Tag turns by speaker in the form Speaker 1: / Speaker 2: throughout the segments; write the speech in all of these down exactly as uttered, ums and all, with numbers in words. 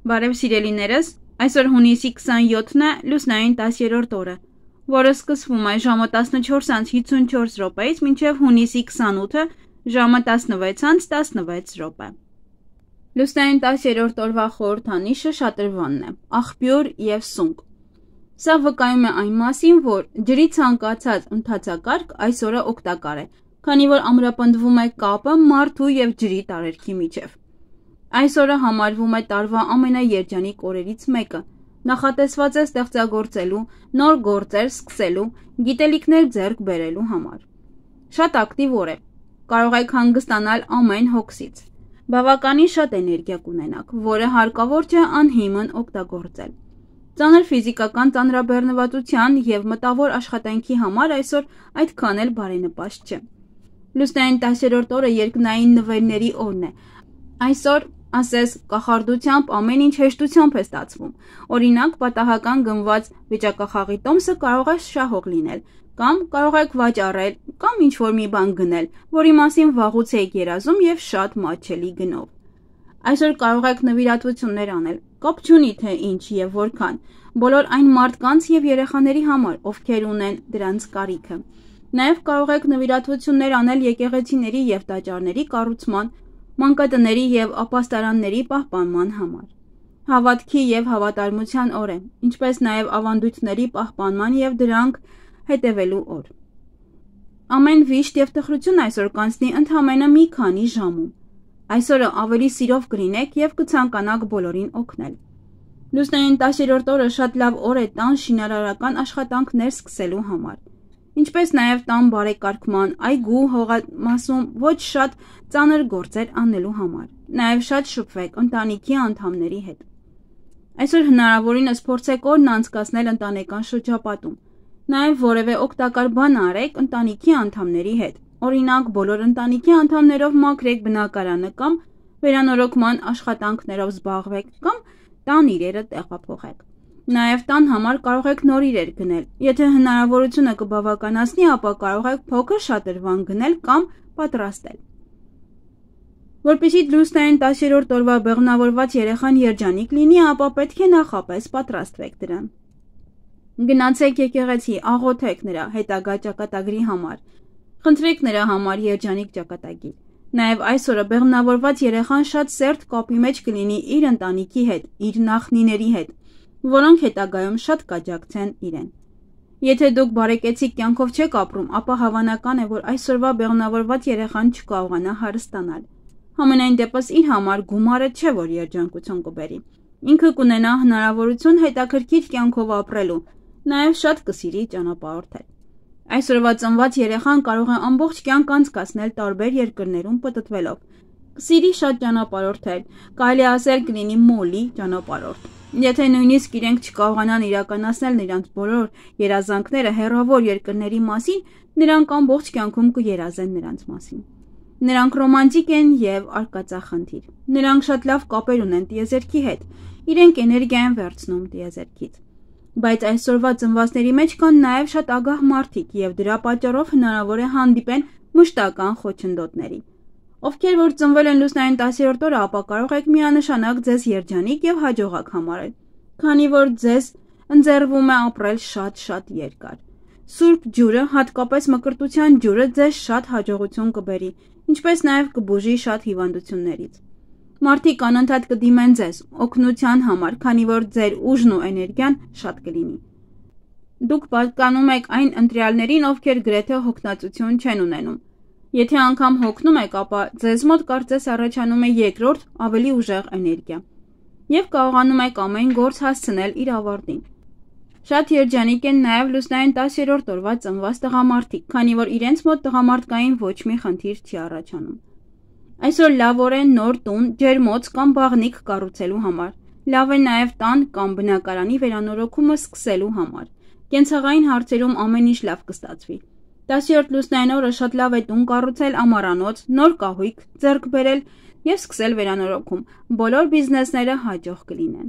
Speaker 1: Բարև սիրելիներս, այսօր հունիսի քսանյոթն է, լուսնային տասներորդ օրը, որը սկսվում է ժամը տասնչորս անց հիսունչորս րոպեից մինչև հունիսի քսանութը ժամը տասնվեց անց տասնվեց րոպե։ Լուսնային տասներորդ օրվա խորհրդանիշը շատրվանն է, աղբյուր և սունկ։ Սա վկայում է այն մասին, որ ջրի ցանկացած ընթացակարգ այս օրը օգտակար է, քանի որ ամրապնդվում է կապը մարդու և ջրի տարերքի միջև։ Այս օրը համարվում է տարվա ամենաերջանիկ օրերից մեկը, նախատեսված է ստեղծագործելու, նոր գործեր սկսելու, գիտելիքներ ձեռք բերելու համար։ Շատ ակտիվ օր է, կարող եք հանգստանալ ամեն հոգսից, բավականին շատ էներգիա կունենաք, որը հարկավոր չէ անհիմն օգտագործել։ Ծանր ֆիզիկական ծանրաբեռնվածության և մտավոր աշխատանքի համար այսօր այդքան էլ բարենպաստ չէ։ Լուսնային տասներորդ օրը երկնային նվերների օրն է։ Այսօր ասես կախարդությամբ ամեն ինչ հեշտությամբ է ստացվում։ Օրինակ, պատահական գնված վիճակախաղի տոմսը կարող է շահող լինել, կամ կարող եք վաճառել, կամ ինչ-որ մի բան գնել, որի մասին վաղուց եք երազում և շատ մատչելի գնով։ Այսօր կարող եք նվիրատվություններ անել, կապ չունի թե ինչ և որքան, բոլոր այն մարդկանց և երեխաների համար, ովքեր ունեն դրանց կարիքը։ Նաև կարող եք նվիրատվություններ անել եկեղեցիների և տաճարների կառուցման, մանկատների և ապաստարանների պահպանման համար։ Հավատքի և հավատարմության օր է, ինչպես նաև ավանդույթների պահպանման և դրանք հետևելու օր։ Ամեն վիշտ և տխրություն այսօր կանցնի ընդամենը մի քանի ժամում։ Այսօրը ավելի սիրով կլինեք և կցանկանաք բոլորին օգնել։ Լուսնային տասներորդ օրը շատ լավ օր է տան շինարարական աշխատանքներ սկսելու համար, ինչպես նաև տան բարեկարգման, այգու հողամասում ոչ շատ ծանր գործեր անելու համար։ Նաև շատ շփվեք ընտանիքի անդամների հետ։ Այսօր հնարավորինս փորձեք օրն անցկացնել ընտանեկան շրջապատում։ Նաև որևէ օգտակար բան արեք ընտանիքի անդամների հետ։ Օրինակ, բոլոր ընտանիքի անդամներով մաքրեք բնակարանը կամ վերանորոգման աշխատանքներով զբաղվեք կամ տան իրերը տեղափոխեք։ Նաև տան համար կարող եք նոր իրեր գնել։ Եթե հնարավորությունը կբավականացնի, ապա կարող եք փոքր շատրվան գնել կամ պատրաստել։ Որպեսզի լուսնային տասներորդ օրվա բեղմնավորված երեխան երջանիկ լինի, ապա պետք է նախապես պատրաստվեք դրան։ Գնացեք եկեղեցի, աղոթեք նրա հետագա ճակատագրի համար։ Խնդրեք նրա համար երջանիկ ճակատագիր։ Նաև այս օրը բեղմնավորված երեխան շատ սերտ կապի մեջ կլինի իր ընտանիքի հետ, իր նախնիների հետ, որոնք հետագայում շատ կաջակցեն իրեն։ Եթե դուք բարեկեցիկ կյանքով չեք ապրում, ապա հավանական է, որ այսօրվա բեղմնավորված երեխան չկարողանա հարստանալ։ Համենայն դեպս իր համար գումարը չէ, որ երջանկություն կբերի։ Ինքը կունենա հնարավորություն հետաքրքիր կյանքով ապրելու, նաև շատ կսիրի ճանապարհորդել։ Այսօրվա ծնված երեխան կարող է ամբողջ կյանք անցկացնել տարբեր երկրներում պտտվելով։ Կսիրի շատ ճանապարհորդել, կարելի ասել կլինի մոլի ճանապարհորդ։ Եթե նույնիսկ իրենք չկարողանան իրականացնել նրանց բոլոր երազանքները հեռավոր երկրների մասին, նրանք ամբողջ կյանքում կերազեն նրանց մասին։ Նրանք ռոմանտիկ են և արկածախնդիր։ Նրանք շատ լավ կապեր ունեն տիեզերքի հետ, իրենք էներգիա են վերցնում տիեզերքից։ Բայց այսօրվա ծնվածների մեջ կան նաև շատ ագահ մարդիկ և դրա պատճառով հնարավոր է հանդիպեն մշտական խոչընդոտների։ Ովքեր որ ծնվել են լուսնային տասներորդ օրը, ապա կարող եք միանշանակ ձեզ երջանիկ և հաջողակ համարել, քանի որ ձեզ ընձեռվում է ապրել շատ-շատ երկար։ Սուրբ ջուրը, հատկապես մկրտության ջուրը, ձեզ շատ հաջողություն կբերի, ինչպես նաև կբուժի շատ հիվանդություններից։ Մարդիկ անընդհատ կդիմեն ձեզ օգնության համար, քանի որ ձեր ուժն ու էներգիան շատ կլինի։ Դուք պատկանում եք այն ընտրյալներին, ովքեր գրեթե հոգնածություն չեն ունենում։ Եթե անգամ հոգնում եք, ապա ձեզ մոտ կարծես առաջանում է երկրորդ, ավելի ուժեղ էներգիա, և կարողանում եք ամեն գործ հասցնել իր ավարտին։ Շատ երջանիկ են նաև լուսնային տասներորդ օրվա ծնված տղամարդիկ, քանի որ իրենց մոտ տղամարդկային ոչ մի խնդիր չի առաջանում։ Այսօր լավ օր է նոր տուն, ջերմոց կամ բաղնիք կառուցելու համար։ Լավ է նաև տան կամ բնակարանի վերանորոգումը սկսելու համար։ Կենցաղային հարցերում ամեն ինչ լավ կստացվի։ տասներորդ լուսնային օրը շատ լավ է տուն կառուցել, ամառանոց, նոր կահույք ձեռք բերել և սկսել վերանորոգում։ Բոլոր բիզնեսները հաջող կլինեն։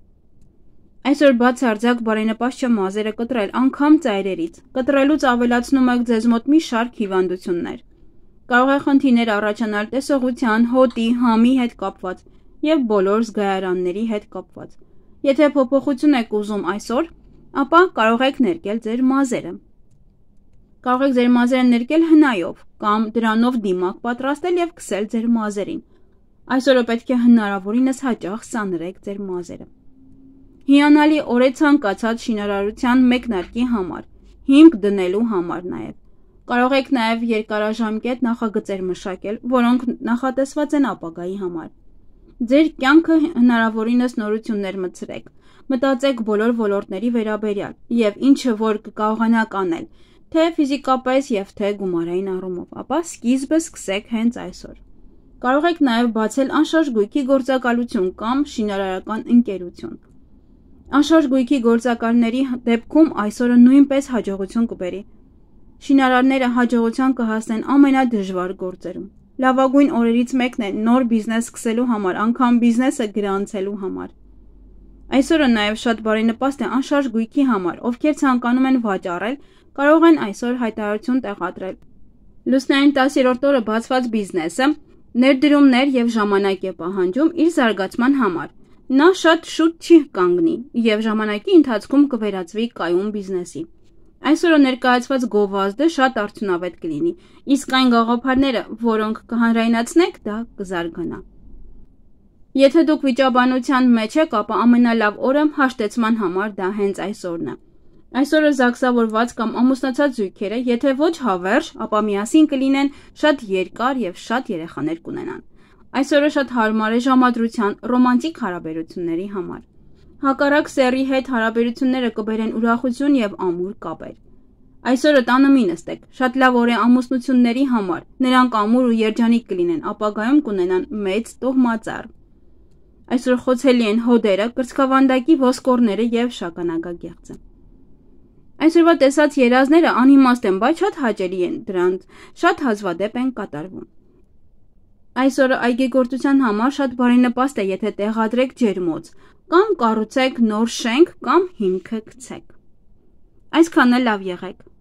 Speaker 1: Այսօր բացարձակ բարենպաստ չէ մազերը կտրել, անգամ ծայրերից։ Կտրելուց ավելացնում եք ձեզ մոտ մի շարք հիվանդություններ։ Կարող է խնդիրներ առաջանալ տեսողության, հոտի, համի հետ կապված, և բոլոր զգայարանների հետ կապված։ Եթե փոփոխություն եք ուզում այսօր, ապա կարող եք ներկել ձեր մազերը։ Կարող եք ձեր մազերը ներկել հնայով կամ դրանով դիմակ պատրաստել և քսել ձեր մազերին։ Այսօրը պետք է հնարավորինս հաճախ սանրեք ձեր մազերը։ Հիանալի օր է ցանկացած շինարարության մեկնարկի համար, հիմք դնելու համար նաև։ Կարող եք նաև երկարաժամկետ նախագծեր մշակել, որոնք նախատեսված են ապագայի համար։ Ձեր կյանքը հնարավորինս նորություններ մտցրեք, մտածեք բոլոր ոլորտների վերաբերյալ և ինչը որ կկարողանաք անել, թե ֆիզիկապես և թե գումարային առումով, ապա սկիզբը սկսեք հենց այսօր։ Կարող եք նաև բացել անշարժ գույքի գործակալություն կամ շինարարական ընկերություն։ Անշարժ գույքի գործակալների դեպքում այսօրը նույնպես հաջողություն կբերի։ Շինարարները հաջողության կհասնեն ամենադժվար գործերում։ Լավագույն օրերից մեկն է նոր բիզնես սկսելու համար, անգամ բիզնեսը գրանցելու համար։ Այսօրը նաև շատ բարենպաստ է անշարժ գույքի համար, ովքեր ցանկանում են վաճառել, կարող են այսօր հայտարարություն տեղադրել։ Լուսնային տասերորդ օրը բացված բիզնեսը ներդրումներ և ժամանակ է պահանջում իր զարգացման համար։ Նա շատ շուտ չի կանգնի և ժամանակի ընթացքում կվերածվի կայուն բիզնեսի։ Այսօրը ներկայացված գովազդը շատ արդյունավետ կլինի, իսկ այն գաղափարները, որոնք կհանրայնացնեք, դա կզարգանա։ Եթե դուք վիճաբանության մեջ եք, ապա ամենալավ օրը հաշտեցման համար դա հենց այսօրն է։ Այսօրը զաքսավորված կամ ամուսնացած զույգերը, եթե ոչ հավերժ, ապա միասին կլինեն, շատ երկար և շատ երեխաներ կունենան։ Այսօրը շատ հարմար է ժամադրության, ռոմանտիկ հարաբերությունների համար։ Հակառակ սեռի հետ հարաբերությունները կբերեն ուրախություն և ամուր կապեր։ Այսօրը տանը մի նստեք, շատ լավ օր է ամուսնությունների համար, նրանք ամուր ու երջանիկ կլինեն, ապագայում կունենան մեծ տոհմածառ։ Այսօր խոցելի են հոդերը, կրծքավանդակի ոսկորները և շագանակագեղձը։ Այսօրվա տեսած երազները անիմաստ են, բայց շատ հաճելի են, դրանց շատ հազվադեպ են կատարվում։ Այսօրը այգեգործության համար շատ բարենպաստ է, եթե տեղադրեք ջերմոց, կամ կառուցեք նոր շենք կամ հիմքը գցեք։ Այսքանը լավ եղեք։